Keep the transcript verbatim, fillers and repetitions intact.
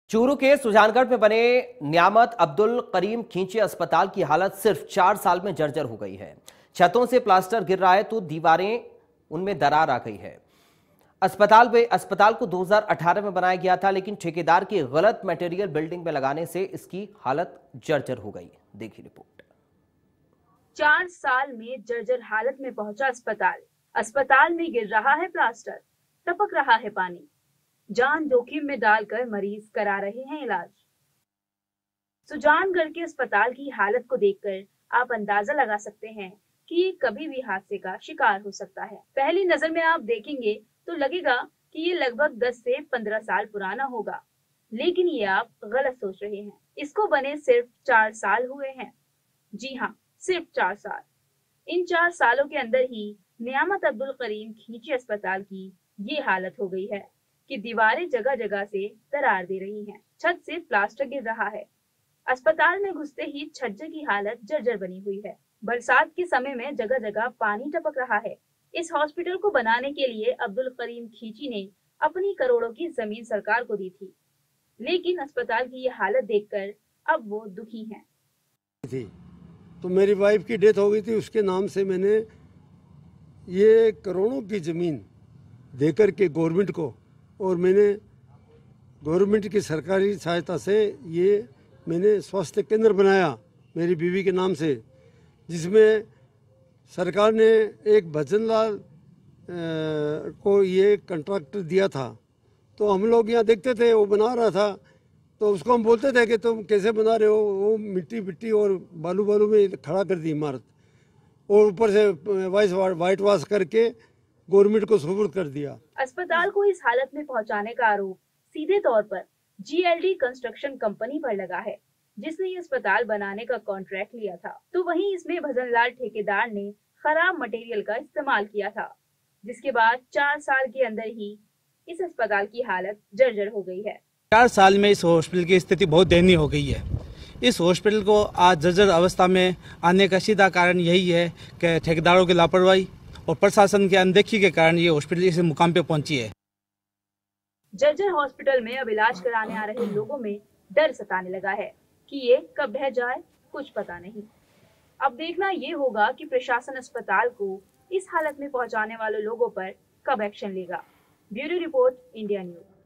चूरू के सुजानगढ़ में बने नियामत अब्दुल करीम खींची अस्पताल की हालत सिर्फ चार साल में जर्जर हो गई है। छतों से प्लास्टर गिर रहा है तो दीवारें उनमें दरार आ गई है। अस्पताल में अस्पताल को दो हज़ार अठारह में बनाया गया था, लेकिन ठेकेदार की गलत मटेरियल बिल्डिंग में लगाने से इसकी हालत जर्जर हो गई। देखिए रिपोर्ट। चार साल में जर्जर हालत में पहुंचा अस्पताल। अस्पताल में गिर रहा है प्लास्टर, टपक रहा है पानी, जान जोखिम में डालकर मरीज करा रहे हैं इलाज। सुजानगढ़ के अस्पताल की हालत को देखकर आप अंदाजा लगा सकते हैं कि ये कभी भी हादसे का शिकार हो सकता है। पहली नजर में आप देखेंगे तो लगेगा कि ये लगभग दस से पंद्रह साल पुराना होगा, लेकिन ये आप गलत सोच रहे हैं। इसको बने सिर्फ चार साल हुए हैं। जी हाँ, सिर्फ चार साल। इन चार सालों के अंदर ही नियामत अब्दुल करीम खींची अस्पताल की ये हालत हो गई है कि दीवारें जगह जगह से दरार दे रही हैं, छत से प्लास्टर गिर रहा है। अस्पताल में घुसते ही छज्जे की हालत जर्जर बनी हुई है। बरसात के समय में जगह जगह पानी टपक रहा है। इस हॉस्पिटल को बनाने के लिए अब्दुल करीम खींची ने अपनी करोड़ों की जमीन सरकार को दी थी, लेकिन अस्पताल की ये हालत देखकर अब वो दुखी हैं। थी तो मेरी वाइफ की डेथ हो गई थी, उसके नाम से मैंने ये करोड़ों की ज़मीन देकर के गवर्नमेंट को, और मैंने गवर्नमेंट की सरकारी सहायता से ये मैंने स्वास्थ्य केंद्र बनाया मेरी बीवी के नाम से, जिसमें सरकार ने एक भजनलाल को ये कॉन्ट्रैक्ट दिया था। तो हम लोग यहाँ देखते थे, वो बना रहा था, तो उसको हम बोलते थे कि तुम कैसे बना रहे हो। वो मिट्टी मिट्टी और बालू बालू में खड़ा कर दी इमारत, और ऊपर से वाइस वाइट वॉश करके गवर्नमेंट को सुपुर्द कर दिया। अस्पताल को इस हालत में पहुंचाने का आरोप सीधे तौर पर जीएलडी कंस्ट्रक्शन कंपनी पर लगा है, जिसने ये अस्पताल बनाने का कॉन्ट्रैक्ट लिया था। तो वहीं इसमें भजनलाल ठेकेदार ने खराब मटेरियल का इस्तेमाल किया था, जिसके बाद चार साल के अंदर ही इस अस्पताल की हालत जर्जर हो गई है। चार साल में इस हॉस्पिटल की स्थिति बहुत दयनीय हो गई है। इस हॉस्पिटल को आज जर्जर अवस्था में आने का सीधा कारण यही है कि ठेकेदारों की लापरवाही और प्रशासन की अनदेखी के कारण ये हॉस्पिटल इस मुकाम पे पहुंची है। जर्जर हॉस्पिटल में अब इलाज कराने आ रहे लोगों में डर सताने लगा है कि ये कब ढह जाए कुछ पता नहीं। अब देखना ये होगा कि प्रशासन अस्पताल को इस हालत में पहुंचाने वाले लोगों पर कब एक्शन लेगा। Bureau report, India news.